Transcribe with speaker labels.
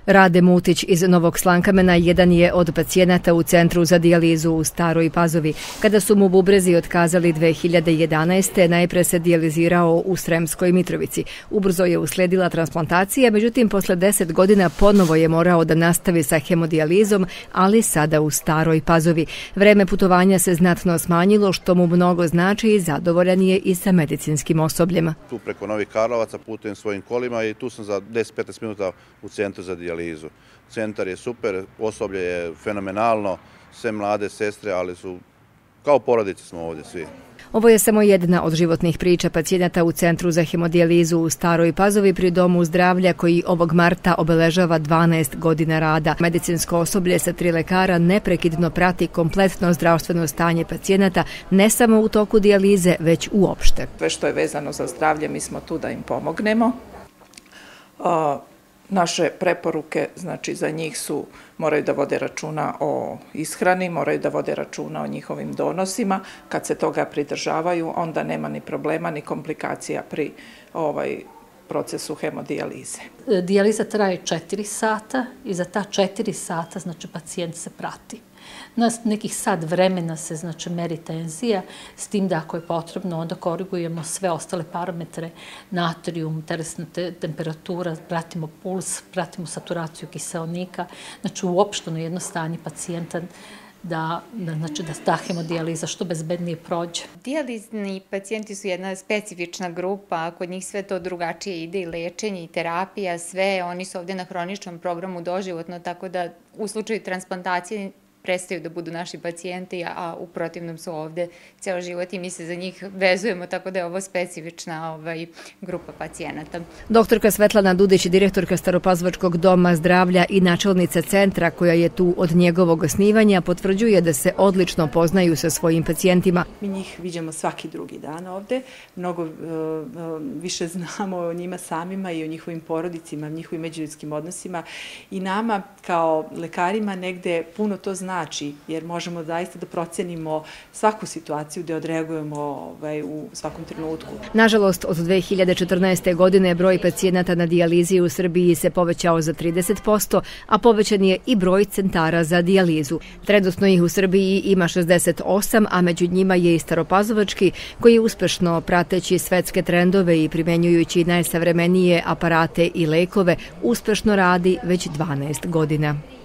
Speaker 1: Rade Mutić iz Novog Slankamena jedan je od pacijenata u Centru za dijalizu u Staroj Pazovi. Kada su mu bubrezi otkazali 2011. najpre se dijalizirao u Sremskoj Mitrovici. Ubrzo je usledila transplantacija, međutim posle 10 godina ponovo je morao da nastavi sa hemodijalizom, ali sada u Staroj Pazovi. Vreme putovanja se znatno smanjilo, što mu mnogo znači i zadovoljan je i sa medicinskim osobljem.
Speaker 2: Tu preko Novih Karlovaca putujem svojim kolima i tu sam za 10-15 minuta u Centru za dijalizu. Centar je super, osoblje je fenomenalno, sve mlade sestre, ali su kao porodice smo ovdje svi.
Speaker 1: Ovo je samo jedna od životnih priča pacijenata u Centru za hemodijalizu u Staroj Pazovi pri Domu zdravlja koji ovog marta obeležava 12 godina rada. Medicinsko osoblje sa 3 lekara neprekidno prati kompletno zdravstveno stanje pacijenata, ne samo u toku dijalize, već uopšte.
Speaker 3: Sve što je vezano za zdravlje, mi smo tu da im pomognemo. Naše preporuke, znači za njih su, moraju da vode računa o ishrani, moraju da vode računa o njihovim donosima. Kad se toga pridržavaju, onda nema ni problema ni komplikacija pri procesu hemodijalize.
Speaker 4: Dijaliza traje 4 sata i za ta 4 sata znači pacijent se prati. Na nekih sat vremena se znači meri tenzija, s tim da ako je potrebno onda korigujemo sve ostale parametre, natrium, telesna temperatura, pratimo puls, pratimo saturaciju kiseonika, znači uopšte na jedno stanje pacijenta da ta hemodijaliza što bezbednije prođe.
Speaker 5: Dijalizni pacijenti su jedna specifična grupa, kod njih sve to drugačije ide i lečenje i terapija, sve, oni su ovdje na hroničnom programu doživotno, tako da u slučaju transplantacije prestaju da budu naši pacijenti, a u protivnom su ovdje ceo život i mi se za njih vezujemo, tako da je ovo specifična grupa pacijenata.
Speaker 1: Doktorka Svetlana Dudić, direktorka Staropazovačkog doma zdravlja i načelnica centra koja je tu od njegovog osnivanja, potvrđuje da se odlično poznaju sa svojim pacijentima.
Speaker 6: Mi njih viđamo svaki drugi dan ovdje, mnogo više znamo o njima samima i o njihovim porodicima, njihovim međuljudskim odnosima i nama kao lekarima negde puno to znači, jer možemo zaista da procenimo svaku situaciju, da odreagujemo u svakom trenutku.
Speaker 1: Nažalost, od 2014. godine broj pacijenata na dijalizi u Srbiji se povećao za 30%, a povećan je i broj centara za dijalizu. Trenutno ih u Srbiji ima 68, a među njima je i Staropazovački, koji uspešno prateći svetske trendove i primenjujući najsavremenije aparate i lekove, uspešno radi već 12 godina.